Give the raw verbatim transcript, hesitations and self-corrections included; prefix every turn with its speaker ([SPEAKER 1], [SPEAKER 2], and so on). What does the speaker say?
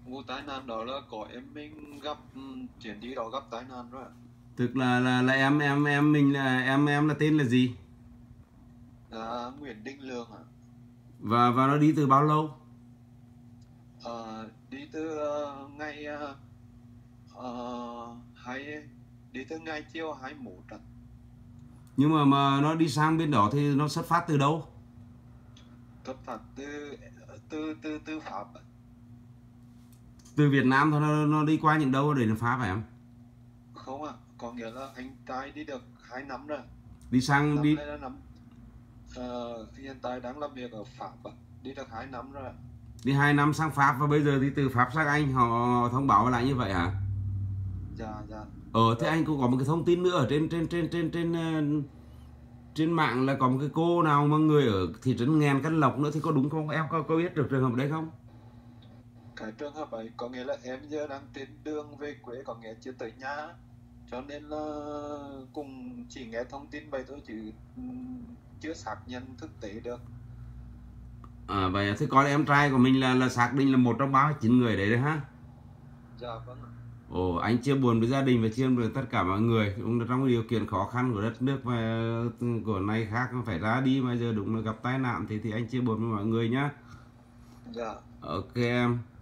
[SPEAKER 1] Vụ tai nạn đó là có em mình gặp ừ, chuyến đi đó gặp tai nạn rồi ạ.
[SPEAKER 2] Tức là là là em em em mình là em em là tên là gì?
[SPEAKER 1] Là Nguyễn Đình Lương ạ.
[SPEAKER 2] Và và nó đi từ bao lâu?
[SPEAKER 1] Ờ, đi từ ờ, ngày ờ, ờ, hai đi từ ngày chiều hai mươi mốt ạ.
[SPEAKER 2] Nhưng mà mà nó đi sang bên đó thì nó xuất phát từ đâu?
[SPEAKER 1] Xuất phát từ từ từ từ Pháp ạ.
[SPEAKER 2] Từ Việt Nam thôi, nó, nó đi qua những đâu để nó phá phải em?
[SPEAKER 1] Không ạ, có nghĩa là anh trai đi được hai năm rồi.
[SPEAKER 2] Đi sang
[SPEAKER 1] Năm
[SPEAKER 2] đi
[SPEAKER 1] nay là năm ờ, hiện tại đang làm việc ở Pháp ạ. Đi được hai năm rồi ạ.
[SPEAKER 2] đi hai năm sang Pháp và bây giờ thì từ Pháp sang Anh, họ, họ thông báo lại như vậy hả?
[SPEAKER 1] Dạ dạ.
[SPEAKER 2] Ờ thế
[SPEAKER 1] Rồi.
[SPEAKER 2] anh cũng có một cái thông tin nữa ở trên trên trên trên trên ờ, trên mạng là có một cái cô nào mà người ở thị trấn Nghèn Căn Lộc nữa, thì có đúng không? Em có có biết được trường hợp đấy không?
[SPEAKER 1] Cái trường hợp ấy có nghĩa là em giờ đang trên đường về quê, có nghĩa chưa tới nhà, cho nên là cùng chỉ nghe thông tin vậy thôi chứ ừm, chưa xác nhận thực tế được.
[SPEAKER 2] À, vậy thế con em trai của mình là là xác định là một trong ba mươi chín người đấy đấy ha.
[SPEAKER 1] Dạ vâng ạ.
[SPEAKER 2] Ồ, anh chia buồn với gia đình và chia buồn với tất cả mọi người. Cũng là trong điều kiện khó khăn của đất nước và của này khác phải ra đi, mà giờ đúng là gặp tai nạn thì thì anh chia buồn với mọi người nhá.
[SPEAKER 1] Dạ.
[SPEAKER 2] Ok em.